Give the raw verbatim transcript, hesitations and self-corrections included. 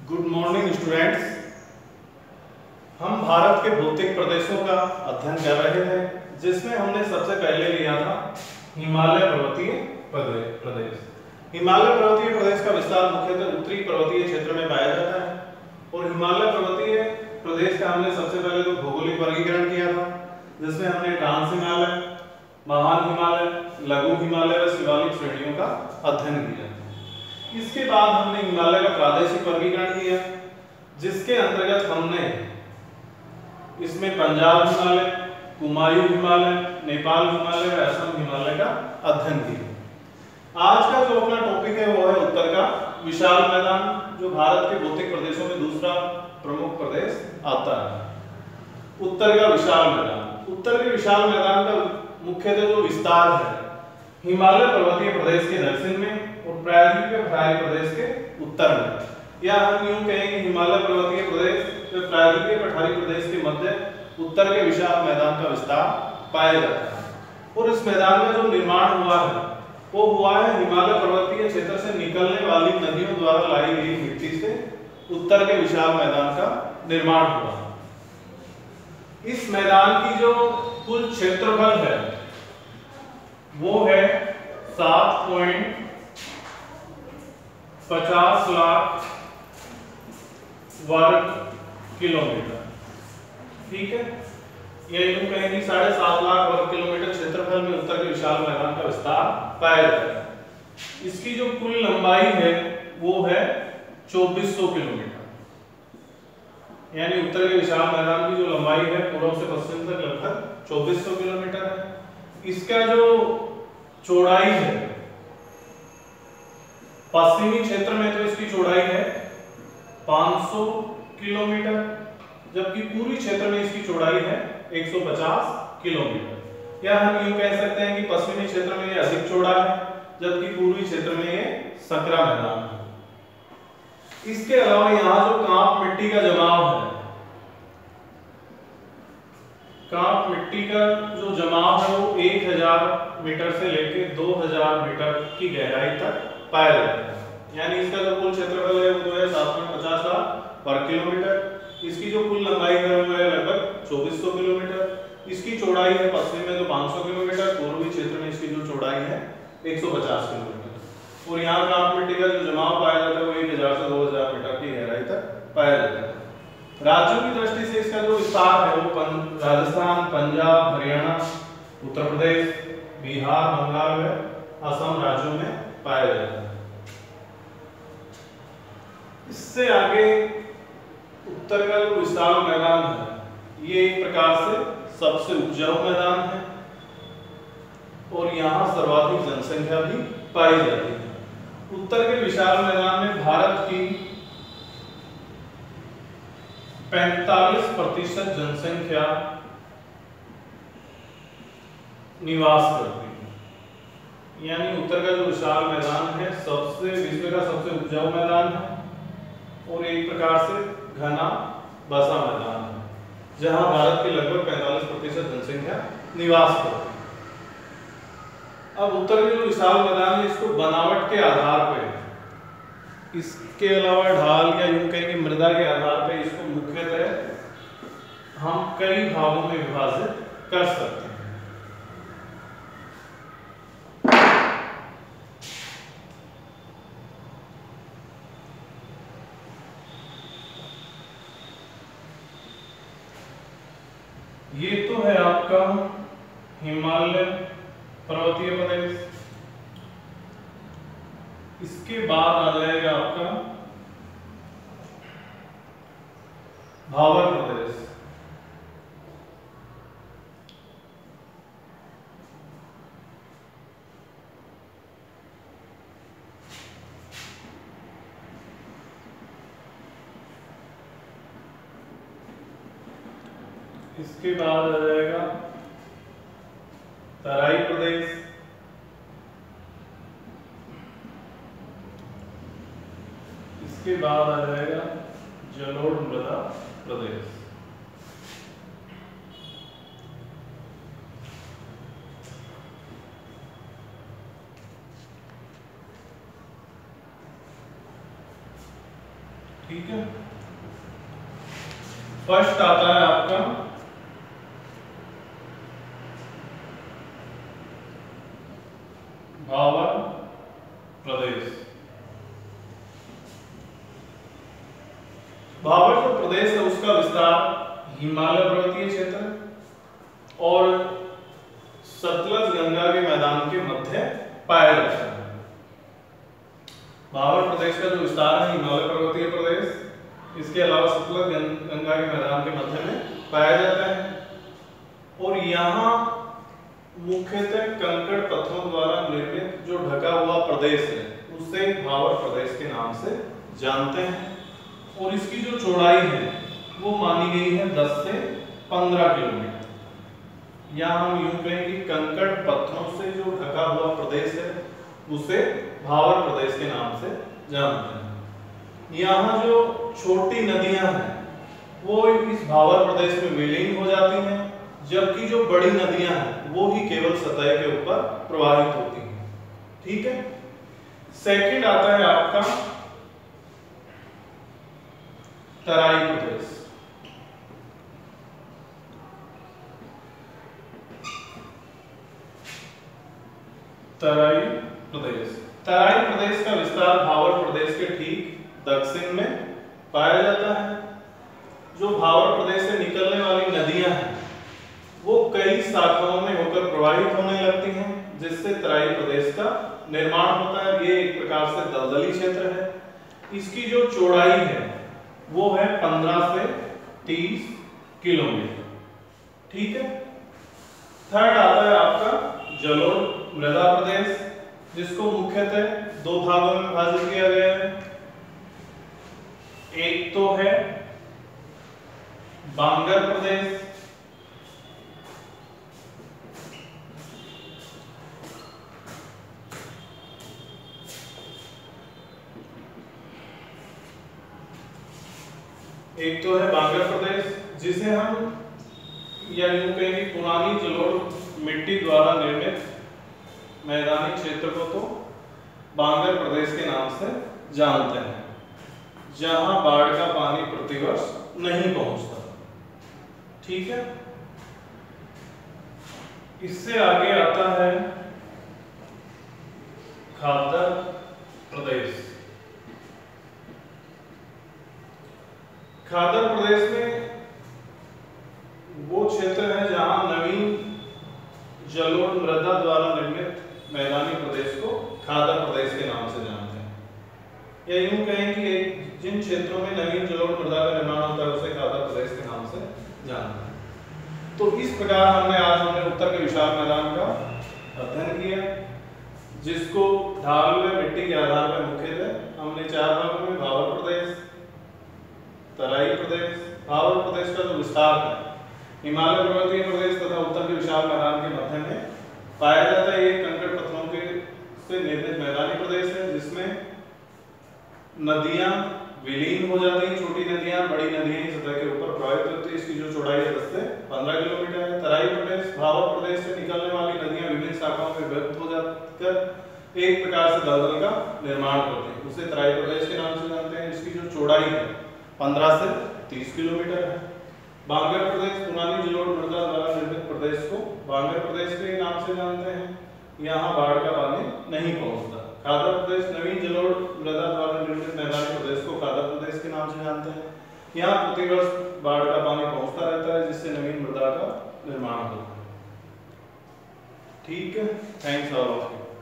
Good morning students. हम भारत के भौतिक प्रदेशों का अध्ययन कर रहे हैं, जिसमें हमने सबसे पहले लिया था हिमालय पर्वतीय प्रदेश। हिमालय पर्वतीय प्रदेश का विस्तार मुख्यतः उत्तरी पर्वतीय क्षेत्र में पाया जाता है और हिमालय पर्वतीय प्रदेश का हमने सबसे पहले तो भौगोलिक वर्गीकरण किया था, जिसमें हमने ट्रांस हिमालय, महान हिमालय, लघु हिमालय व शिवालिक श्रेणियों का अध्ययन किया। इसके बाद हमने हिमालय का प्रादेशिक वर्गीकरण किया, जिसके अंतर्गत हमने इसमें पंजाब हिमालय, कुमायूं हिमालय, नेपाल हिमालय और असम हिमालय का अध्ययन किया। आज का जो अपना टॉपिक है वो है उत्तर का विशाल मैदान, जो भारत के भौतिक प्रदेशों में दूसरा प्रमुख प्रदेश आता है। उत्तर का विशाल मैदान। उत्तर के विशाल मैदान का मुख्यतः जो विस्तार है हिमालय पर्वतीय प्रदेश के दक्षिण में और प्रायद्वीपीय पठारी प्रदेश के उत्तर में, या हम यूं कहेंगे हिमालय पर्वतीय प्रदेश व प्रायद्वीपीय पठारी प्रदेश के मध्य उत्तर के विशाल मैदान का विस्तार पाया जाता है। और इस मैदान का जो निर्माण हुआ है वो हुआ है हिमालय पर्वतीय क्षेत्र से निकलने वाली नदियों द्वारा लाई गई मिट्टी से उत्तर के विशाल मैदान का निर्माण हुआ। इस मैदान की जो कुल क्षेत्रफल है वो है सात पॉइंट पचास लाख वर्ग किलोमीटर, ठीक है। या यूं कहेंगे साढ़े सात लाख वर्ग किलोमीटर क्षेत्रफल में उत्तर के विशाल मैदान का विस्तार पाया जाता है। इसकी जो कुल लंबाई है वो है चौबीस सौ किलोमीटर, यानी उत्तर के विशाल मैदान की जो लंबाई है पूर्व से पश्चिम तक लगभग चौबीस सौ किलोमीटर है। इसका जो चौड़ाई है पश्चिमी क्षेत्र में तो इसकी चौड़ाई है पाँच सौ किलोमीटर, जबकि पूर्वी क्षेत्र में इसकी चौड़ाई है एक सौ पचास किलोमीटर। या हम यूं कह सकते हैं कि पश्चिमी क्षेत्र में ये अधिक चौड़ा है, जबकि पूर्वी क्षेत्र में ये सकरा मैदान है। इसके अलावा यहाँ जो कांप मिट्टी का जमाव है, कांप मिट्टी का जो जमाव है वो एक हजार मीटर से लेकर दो हजार मीटर की गहराई तक पाया जाता है। यानी इसका जो कुल क्षेत्रफल है वो है सात पॉइंट पचास लाख वर्ग किलोमीटर। इसकी जो कुल लंबाई है वो है लगभग चौबीस सौ किलोमीटर। इसकी चौड़ाई है पश्चिम में तो पाँच सौ किलोमीटर, पूर्वी क्षेत्र में इसकी जो चौड़ाई है एक सौ पचास किलोमीटर। और यहाँ कांप मिट्टी का जो जमाव पाया जाता है वो एक हजार से दो हजार मीटर की गहराई तक पाया जाता है। राज्यों की दृष्टि से इसका जो विस्तार है वो राजस्थान, पंजाब, हरियाणा, उत्तर प्रदेश, बिहार, बंगाल व असम राज्यों में पाया जाता है। इससे आगे उत्तर का जो विशाल मैदान है ये एक प्रकार से सबसे उपजाऊ मैदान है और यहाँ सर्वाधिक जनसंख्या भी पाई जाती है। उत्तर के विशाल मैदान में भारत की पैंतालीस प्रतिशत जनसंख्या निवास करती है। यानी उत्तर का जो विशाल मैदान है सबसे विश्व का सबसे उपजाऊ मैदान है और एक प्रकार से घना बसा मैदान है, जहां भारत की लगभग पैंतालीस प्रतिशत जनसंख्या निवास करती है। अब उत्तर के जो विशाल मैदान है इसको बनावट के आधार पर, इसके अलावा ढाल या यूं कहेंगे मृदा के आधार पर इसको मुख्यतः हम कई भागों में विभाजित कर सकते हैं। ये तो है आपका हिमालय पर्वतीय प्रदेश। इसके बाद आ जाएगा आपका भावर प्रदेश। इसके बाद आ जाएगा तराई प्रदेश। इसके बाद आ जाएगा जलोढ़ मृदा प्रदेश। ठीक है। फर्स्ट आता है आपका भावर प्रदेश। भावर जो प्रदेश है उसका विस्तार हिमालय पर्वतीय क्षेत्र और सतलज गंगा के मैदान के मध्य पाया जाता है। भावर प्रदेश का जो विस्तार है हिमालय पर्वतीय प्रदेश, इसके अलावा सतलज गंगा के मैदान के मध्य में पाया जाता है और यहाँ मुख्यतः कंकड़ पत्थरों द्वारा निर्मित जो ढका हुआ प्रदेश है उसे भावर प्रदेश के नाम से जानते हैं और इसकी जो चौड़ाई है वो मानी गई है दस से पंद्रह किलोमीटर। या हम यूं कहें कि कंकड़ पत्थरों से जो ढका हुआ प्रदेश है उसे भावर प्रदेश के नाम से जानते हैं। यहाँ जो छोटी नदियां हैं वो इस भावर प्रदेश में विलीन हो जाती हैं, जबकि जो बड़ी नदियां हैं वो ही केवल सतह के ऊपर प्रवाहित होती हैं। ठीक है। सेकंड आता है आपका तराई प्रदेश। तराई प्रदेश तराई प्रदेश का विस्तार भावर प्रदेश के ठीक दक्षिण में पाया जाता है। जो भावर प्रदेश से निकलने वाली नदियां हैं वो कई शाखाओं में होकर प्रवाहित होने लगती हैं, जिससे तराई प्रदेश का निर्माण होता है। ये एक प्रकार से दलदली क्षेत्र है। इसकी जो चौड़ाई है वो है पंद्रह से तीस किलोमीटर। ठीक है। थर्ड आता है आपका जलोढ़ मृदा प्रदेश, जिसको मुख्यतः दो भागों में विभाजित किया गया है। एक तो है बांगर प्रदेश, एक तो है बांगर प्रदेश जिसे हम या यूं कहें कि पुरानी जलोढ़ मिट्टी द्वारा निर्मित मैदानी क्षेत्र को तो बांगर प्रदेश के नाम से जानते हैं, जहां बाढ़ का पानी प्रतिवर्ष नहीं पहुंचता। ठीक है। इससे आगे आता है खादर प्रदेश। खादर प्रदेश में वो क्षेत्र है जहां नवीन जलोढ़ मृदा द्वारा निर्मित मैदानी प्रदेश को खादर प्रदेश के नाम से जानते हैं। या यूं कहें कि जिन क्षेत्रों में नवीन जलोढ़ मृदा का निर्माण होता है उसे खादर प्रदेश के नाम से जानते हैं। तो इस प्रकार हमने आज हमने उत्तर के विशाल मैदान का अध्ययन किया, जिसको ढालुए मिट्टी के आधार पर मुख्यतः हमने चार भागों में भावर प्रदेश, तराई प्रदेश, भावर प्रदेश का जो विस्तार है हिमालय पर्वतीय प्रदेश तथा उत्तर के विशाल मैदान के मध्य में पाया जाता है। ये कंकड़ पत्थरों के से निर्मित मैदानी प्रदेश है जिसमें नदियां विलीन हो जाती हैं। छोटी नदियां बड़ी नदियां ही सतह के ऊपर प्रवाहित होती है। इसकी जो चौड़ाई है दस से पंद्रह किलोमीटर है। तराई प्रदेश भावर प्रदेश से निकलने वाली नदियां विभिन्न शाखाओं में विभक्त हो जाकर एक प्रकार से दलदल का निर्माण करती हैं, उसे तराई प्रदेश के नाम से जानते हैं। इसकी जो चौड़ाई है पंद्रह से तीस किलोमीटर है। बांगर प्रदेश पुरानी जलोढ़ मृदा द्वारा निर्मित प्रदेश को बांगर प्रदेश के नाम से जानते हैं। यहाँ बाढ़ का पानी नहीं पहुंचता। खादर प्रदेश नवीन जलोढ़ मृदा द्वारा निर्मित मैदानी प्रदेश को खादर प्रदेश के नाम से जानते हैं। यहाँ प्रतिवर्ष बाढ़ का पानी पहुंचता रहता है, जिससे नवीन मृदा का निर्माण होता है। ठीक है। Thanks all of you.